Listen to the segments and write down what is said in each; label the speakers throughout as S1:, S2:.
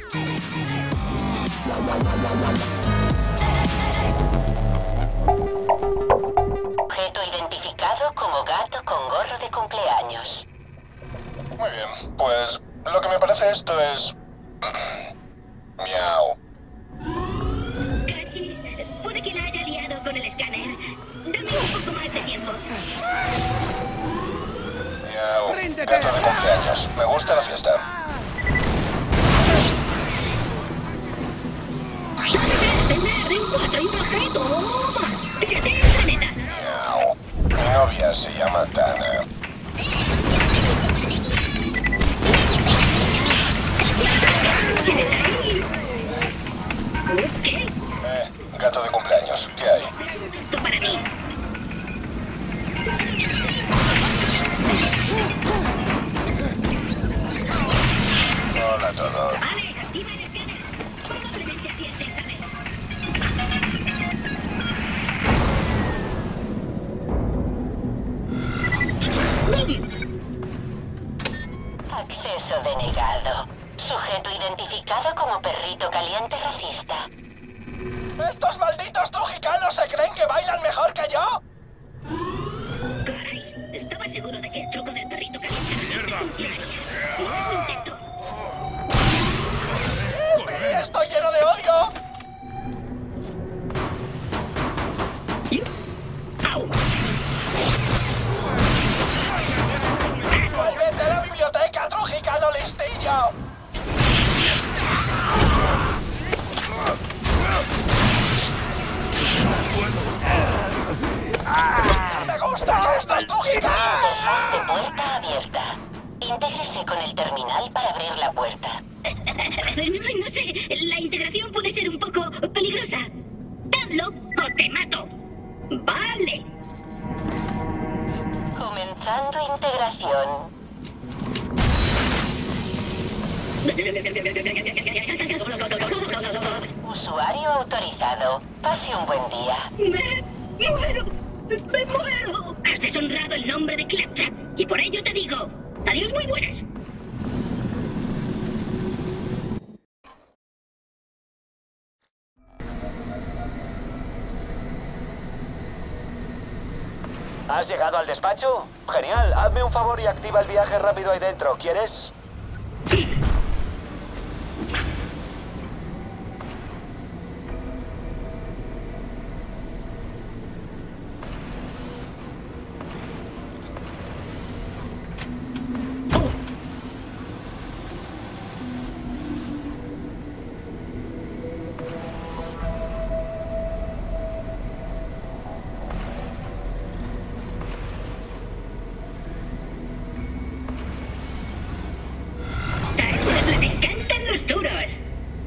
S1: Objeto identificado como gato con gorro de cumpleaños.
S2: Muy bien, pues lo que me parece esto es... Miau.
S3: Cachis, puede que la haya liado con el escáner. Dame un poco más de tiempo.
S2: Miau. Gato de cumpleaños. Me gusta la fiesta.
S3: ¡Tener en 4 y bajé! ¡Toma! ¡Fíjate el planeta!
S2: Miau. Mi novia se llama Dana.
S3: ¿Qué?
S2: Gato de cumpleaños. ¿Qué hay?
S3: Esto para mí.
S2: Hola a todos.
S3: Vale, activa el escáner. Probablemente acierte esta vez.
S1: Acceso denegado. Sujeto identificado como perrito caliente racista.
S2: ¿Estos malditos trujicanos se creen que bailan mejor que yo?
S3: Caray, estaba seguro de que el truco del perrito caliente funcionaba. Lo intento.
S2: ¡Estoy lleno de odio!
S3: ¡Au!
S2: ¡Vete a la biblioteca, trujicano listillo! ¡Me gusta que estos trujicanos!
S1: Interfaz de puerta abierta. Intégrese con el terminal para abrir la puerta.
S3: No sé, la integración puede ser un poco peligrosa. Hazlo o te mato. Vale.
S1: Comenzando integración. Usuario autorizado. Pase un buen día.
S3: ¡Me muero! ¡Me muero! Has deshonrado el nombre de Claptrap y por ello te digo, adiós muy buenas.
S4: ¿Has llegado al despacho? Genial, hazme un favor y activa el viaje rápido ahí dentro, ¿quieres?
S3: A estos les encantan los duros.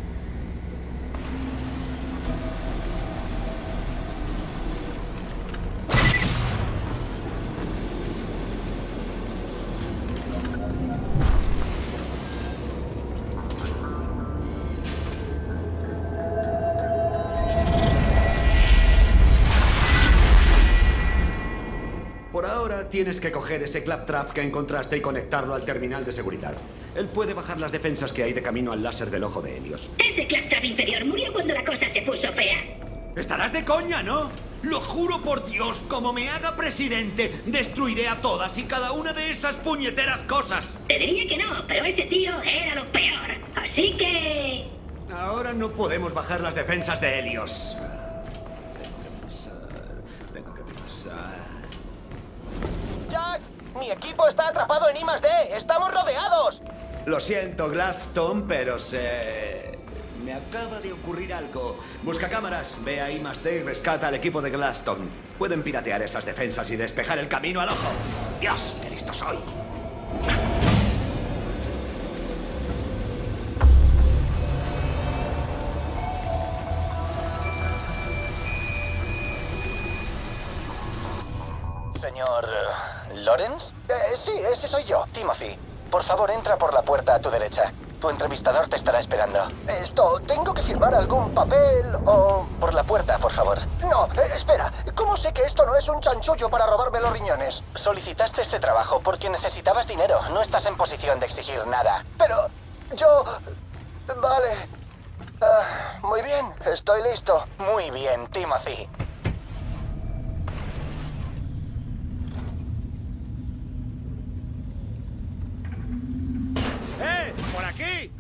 S5: Por ahora tienes que coger ese claptrap que encontraste y conectarlo al terminal de seguridad. Él puede bajar las defensas que hay de camino al láser del ojo de Helios.
S3: Ese Claptrap inferior murió cuando la cosa se puso fea.
S5: Estarás de coña, ¿no? Lo juro por Dios, como me haga presidente, destruiré a todas y cada una de esas puñeteras cosas.
S3: Te diría que no, pero ese tío era lo peor. Así que...
S5: Ahora no podemos bajar las defensas de Helios. Tengo que pensar.
S4: ¡Jack! ¡Mi equipo está atrapado en I+D! ¡Estamos rodeados!
S5: Lo siento, Gladstone, pero me acaba de ocurrir algo. Busca cámaras, ve a I+D y rescata al equipo de Gladstone. Pueden piratear esas defensas y despejar el camino al ojo. ¡Dios, qué listo soy!
S4: Señor... ¿Lawrence? Sí, ese soy yo, Timothy. Por favor, entra por la puerta a tu derecha. Tu entrevistador te estará esperando. ¿Tengo que firmar algún papel o...? Por la puerta, por favor. No, espera. ¿Cómo sé que esto no es un chanchullo para robarme los riñones? Solicitaste este trabajo porque necesitabas dinero. No estás en posición de exigir nada. Pero... yo... Vale. Muy bien, estoy listo. Muy bien, Timothy.
S6: ¡Por aquí!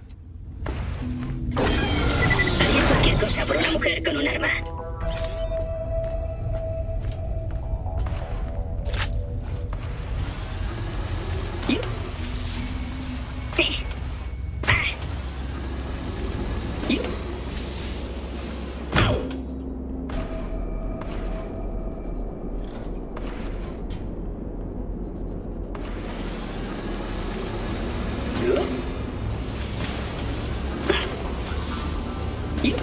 S3: Haría cualquier cosa por una mujer con un arma. ¿Yo? ¿Yo? ¡Au! ¿Yo? ¿Yo?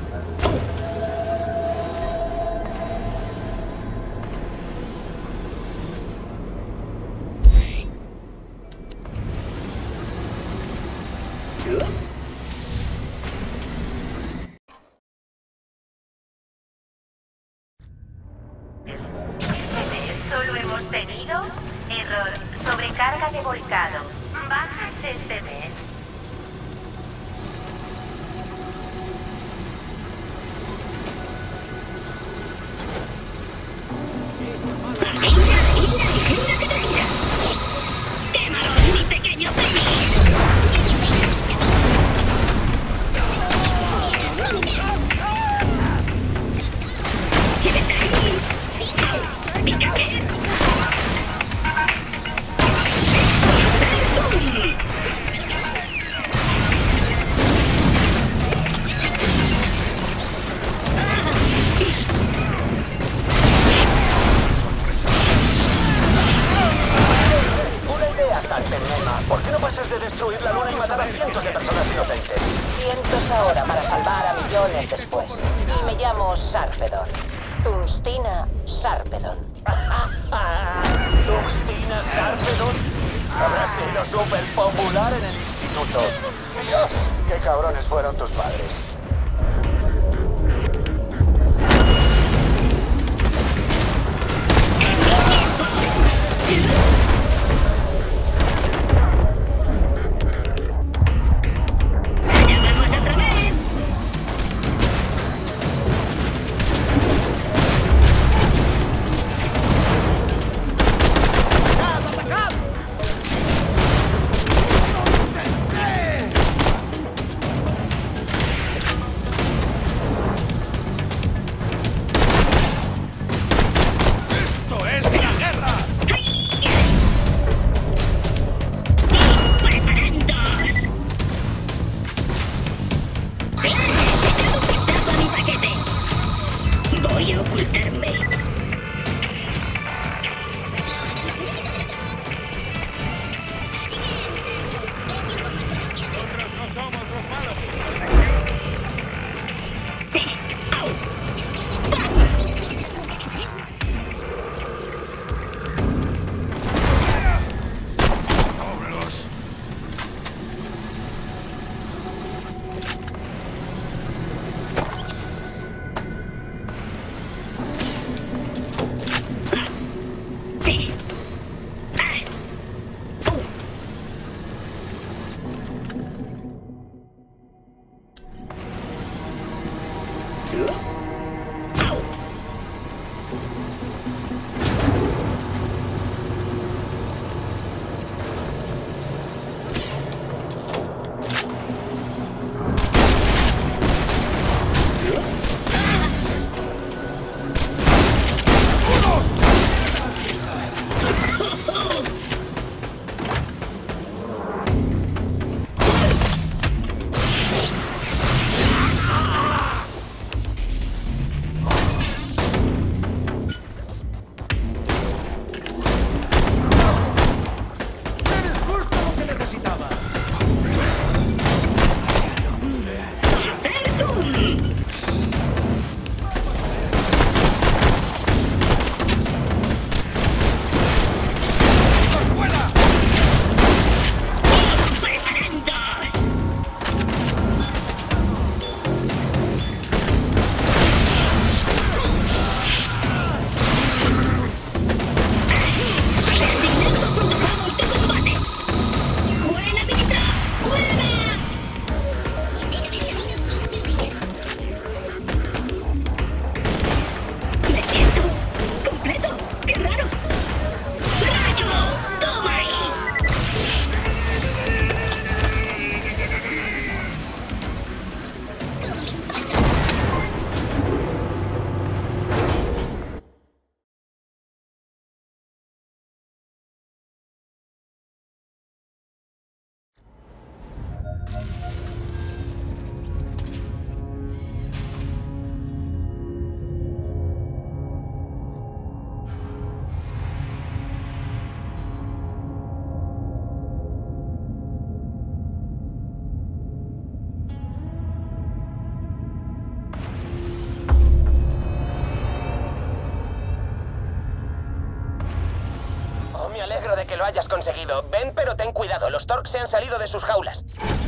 S7: Solo hemos tenido error, sobrecarga de volcado. Bajas este mes.
S3: ¡Quémalos, mi pequeño Penny! ¡Quédate ahí! ¡Au! ¡Pica qué!
S4: Una idea, Sarpenema. ¿Por qué no pasas de destruir la luna y matar a cientos de personas inocentes?
S1: Cientos ahora para salvar a millones después. Y me llamo Sarpedon. Tunstina Sarpedon.
S4: ¿Tuxtina Sarpedon? Habrás sido súper popular en el instituto. Dios, qué cabrones fueron tus padres.
S3: ¡Allá vamos otra vez!
S1: que lo hayas conseguido. Ven, pero ten cuidado. Los Torx se han salido de sus jaulas.